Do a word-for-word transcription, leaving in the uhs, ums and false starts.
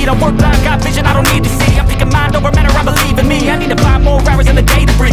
I work blind, got vision I don't need to see. I'm picking mind over matter, I believe in me. I need to find more hours in the day to breathe.